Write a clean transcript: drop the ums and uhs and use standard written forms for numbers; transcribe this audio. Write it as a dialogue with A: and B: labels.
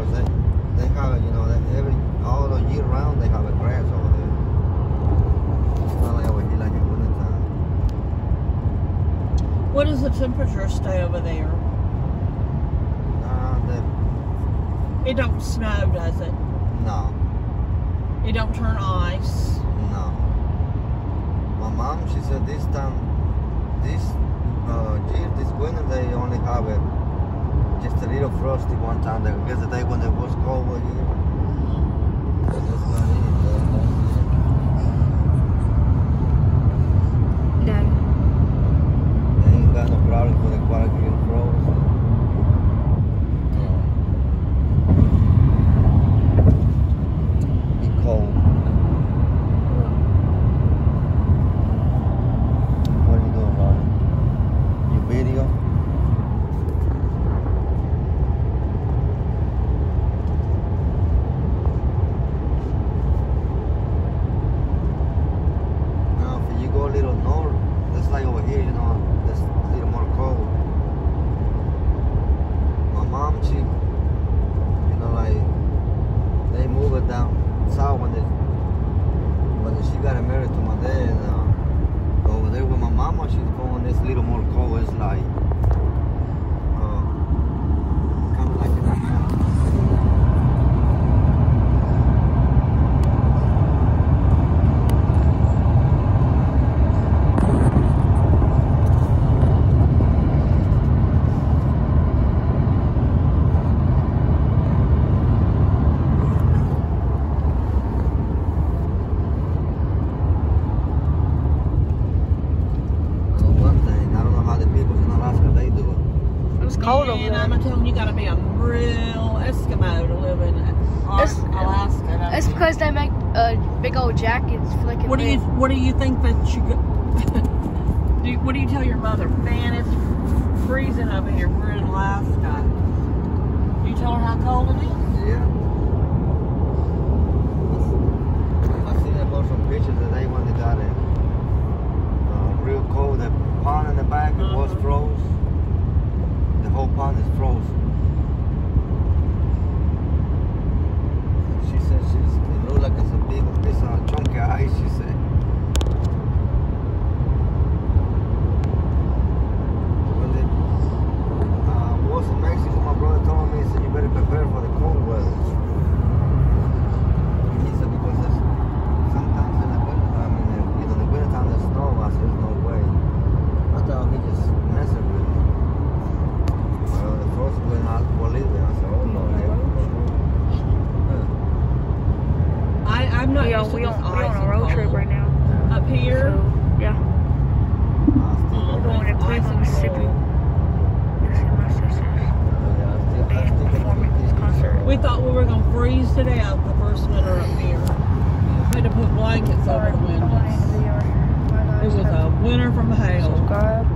A: because they have, you know, all the year round they have a grass over there. It's not like over here like in wintertime.
B: What does the temperature stay over there? It don't snow, does it?
A: No.
B: It don't turn ice?
A: No. My mom, she said this year, this winter, they only have it just a little frosty one time. I guess the day when it was cold over here. That's not it.
C: No.
A: They ain't got no problem with the quality of froze. Be cold. What are you doing, Ronnie? Your video? Now, if you go a little north, it's like over here, you know, it's a little more cold. My mom, she, you know, like, they moved it down south when she got married to my dad. Over there with my mama, she's going, it's a little more cold. It's like, kind of like in the house.
C: Cold over there.
B: And I'm telling you, you gotta be a real Eskimo to live in Alaska.
C: That's because they make big old jackets for like.
B: What do you think that you? What do you tell your mother? Man, it's freezing over here. We're in Alaska. Do you tell her how cold it is?
A: Yeah. I seen them post some pictures today when they got it real cold. The pond in the back it was froze. The whole pond is frozen. She said it looked like it's a big piece of chunky ice, she said. When it was in Mexico, my brother told me, he said, you better prepare for the cold weather. He said, because there's sometimes in the winter, in the wintertime there's snow. I said, there's no way. I thought he just messing with me. The frost went out for living. I said, oh no,
B: I'm not
C: We
B: used to
C: on
B: this
C: a
B: ice
C: road
B: and
C: trip
B: cold.
C: right now.
B: Up here?
C: So, yeah. We're going to Cleveland, Mississippi. This is my sister's band performance concert.
B: We thought we were going to freeze to death the first winter up here. We had to put blankets over the windows. It was a winter from hell.
C: Subscribe.